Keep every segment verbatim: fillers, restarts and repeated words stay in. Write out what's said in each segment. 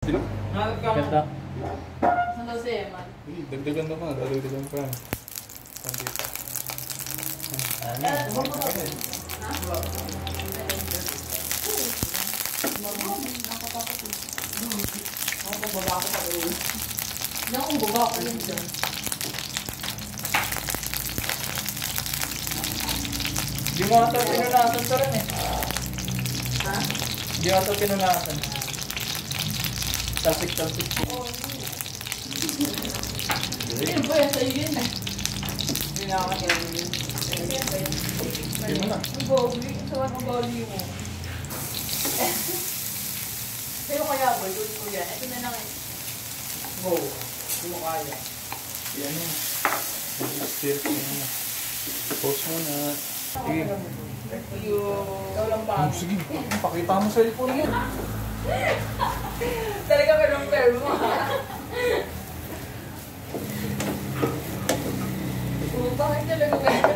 Sino? Ganda. Saan daw si Eman? Dagdagan na pa, dagdagan pa. Sandito. Ano? Ha? Ako baba ko pa rin. Hindi akong baba ko yun dyan. Hindi mo ata pinunasan to rin eh. Ha? Hindi mo ata pinunasan. Talsik-talsik. Oo. Ano ba yan sa'yo yun eh? Hindi na ako yun. Hindi mo na. Ang gogli. Ang sawan ng gogli mo. Sa'yo kaya boy, gawin ko yan. Ito na lang eh. Go. Hindi mo kaya. Yan yun. Still ko na. Post mo na. Sige. Ikaw lang pa. Sige. Pakita mo sa cellphone mo. Talaga ka ng pair mo ha? Oo, bakit talaga ka?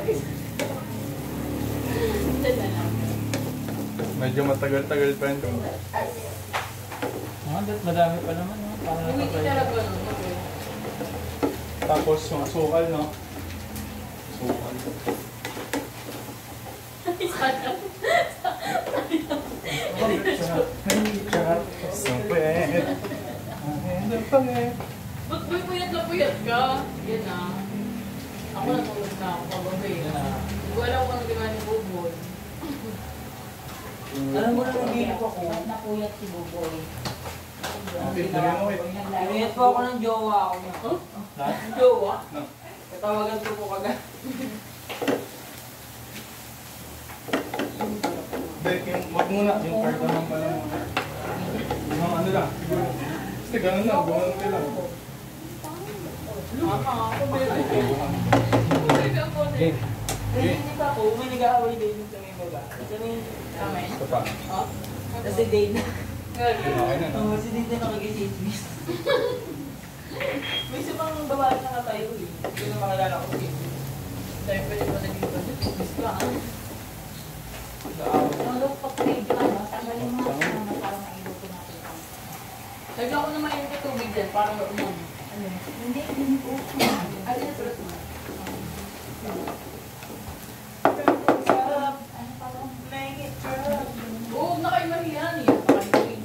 Diyan na lang. Medyo matagal-tagal pa yun. Ah, madami pa naman. No? Para Hindi talaga no. Tapos yung asukal, no? Asukal. Charot. Sampet. Ang pangit. Ba't boy puyat na puyat ka? Yan na. Ako natulog na ako pagabi. Hindi ko alam kung ano ginawa ni Buboy. Alam mo na nag-iip ako. Ba't napuyat si Buboy? Wait, dali mo, wait. Napuyat po ako ng jowa ako. Huh? Lahat? Jowa? No. Katawagan ko po kagad. Dahil yung, wag muna. Yung carton lang pala mo. Yung ano lang, siguro. Kasi ganun lang, ganun nila. Mama, ako bebe. Bebe ako na. Game. Kasi hindi pa ako, may nag-aaway din sa may baba. Sa may Amen. Ito pa. Oh? Kasi Dane. Okay na, no? Oo, si Dane na nakagisismis. May isa pang babae na katayo eh. Hindi na makalala ko eh. Dahil pwede mo na dito. Miss ka ha? Nalok pa kayo dyan, ano? Tanggalin mo nga ano para mailuto natin. Lagyan ko naman yung tubig dyan para umam. Ano? Hindi, hindi po. Ano yung sulat mo? Sarap. Ano pa ba? Naingit. Sarap. Oo, huwag na kayo mahiyan eh. Pakain.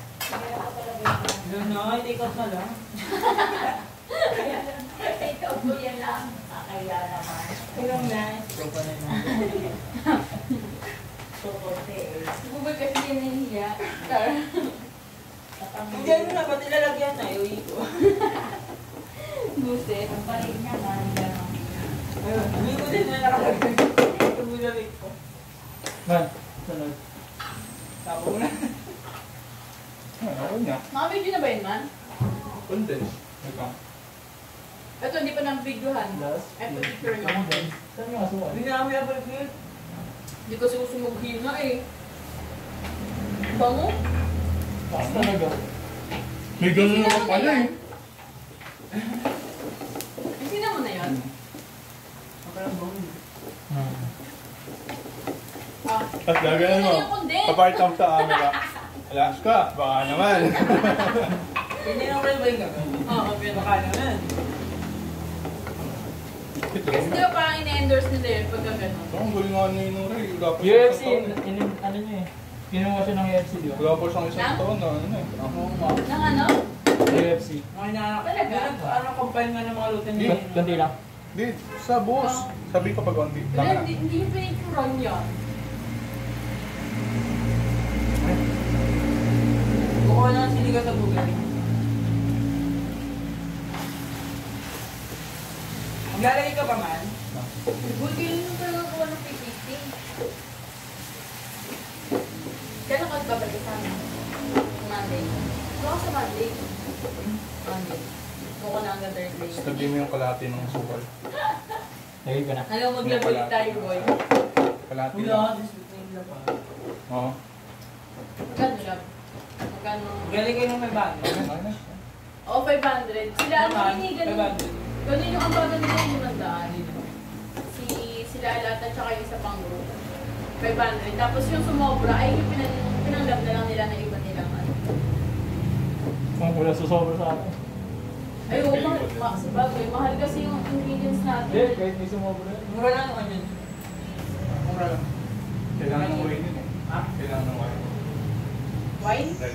Yun na, take out na lang. Take out ko yan lang. Kaya naman. Pero na. Ito pa na yun. Sukote eh. Bubay kasi yan nahihiya. Hindi ano na, ba't nilalagyan na? Iuwi ko. Buset. Ang balik niya man. Ayun, hindi ko din na nakalagay. Ito mo lamig ko. Man, sunod. Tapo mo na. Ah, ako niya. Naka-video na ba yun, man? Condense. Ito. Ito, hindi pa nang videohan. Last. Ito, picture mo. Saan yung asukal? Hindi na kami napag-good. Hindi kasi gusto maghina eh. Bango? Taas talaga. May ganun naman pala eh. Hindi naman na yan. Hmm. Ah, At gagawin mo. Ano yung condense? Kapart-up sa camera. Alas ka, baka naman. Hindi na rin ba yung gagawin? Oo, pero Baka naman. Ito Kasi rin. di ba parang in-endorse nila yun pagka gano'n? Ang galing nga ni Nora eh. Wala pa U siyang F C, isang taon eh. in, ano niya eh. Kinuha siya ng U F C, di ba? Wala pa siyang isang taon na ano eh. Ako. Nang ano? U F C. Okay na. Talaga? Ano, combine nga ng mga luto niya. Kun- Kunti lang. Di, sa boss. Sabi ko pag konti. Wala, Tama na. hindi, hindi yung pinituran yan. Kukuha na ang siliga sa bugay. Maglalagay ka pa man? Buti yun yung talaga kuha ng pipiti. Kailan ka babalik sa amin? Monday. Wala ko sa Monday. Monday. Buko na hanggang Thursday. Sabi mo yung kalahati ng sukal. Lagay ko na. Alam mo, maglabalik tayo, boy. Kalahati Wala, lang. this week na yung lapa. Oo. Magkano lab? Magkano? Magaling kayo ng may bago. Okay, okay. O, five hundred. Sila ang hindi ganun. five hundred. Ganun yung ang bago nila yung nandaan. Si sila Alata tsaka yung isa pang group. five hundred. Tapos yung sumobra ay yung pinang, pinanggap na lang nila na iba nilang ano. Kung wala susobra sa akin. Ay, oo, ma ma sa bagay. Mahal kasi yung ingredients natin. Hindi, kahit may sumobra. Mura lang yung onion. Mura lang. Kailangan ng wine yun eh. Ha? Kailangan ng wine. Wine? Red.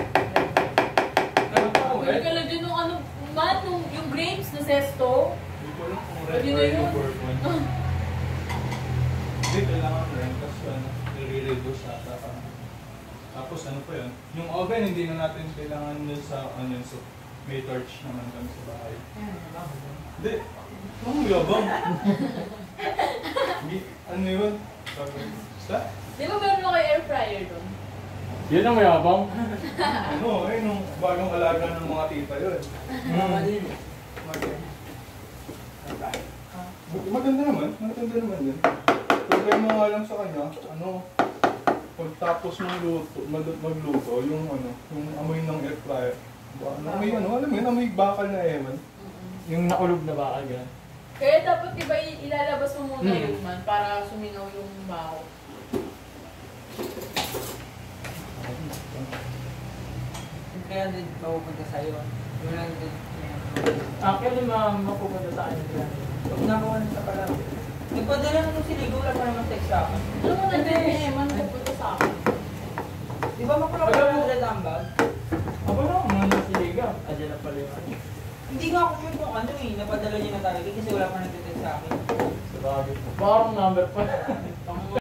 Pwede ka lang dyan nung ano, man, nung, yung grapes na sesto. Hindi ko alam kung red Pwede na wine yun. o bourbon. Hindi, kailangan red kasi ano, nire-reduce ata pa. Tapos ano pa yun? Yung oven, hindi na natin kailangan nyo sa onion soup. May torch naman kami sa bahay. Hindi. Ang yabang. Hindi, ano yun? Basta? Di ba meron mo kayo air fryer doon? Yun ang mayabang. Ano, eh, nung bagong alaga ng mga tita yun. Mama din. Maganda naman, maganda naman yun. Problema nga lang sa kanya, ano, pagtapos ng luto, mag- magluto, yung ano, yung amoy ng air fryer. Ba- Ano, amoy ano, alam mo yun, amoy bakal na ewan. Yung nakulog na bakal gano'n. Kaya dapat diba ilalabas mo muna Hmm. yun man para suminaw yung baho. Kaya din mapupunta sa'yo. Yun lang din. Actually, ma mapupunta sa akin nila. Pag nakuha na sa pala. Nagpadala na nung siligo, wala pa naman text sa akin. Alam mo na din eh, man pupunta sa akin. Di ba makulak ka ng red ambag? Aba lang, mga nasiliga. Adyan na pala yung ano. Hindi nga ako yun kung ano eh, napadala niya na talaga kasi wala pa nagtitext sa akin. Sa bagay. Parang number pa.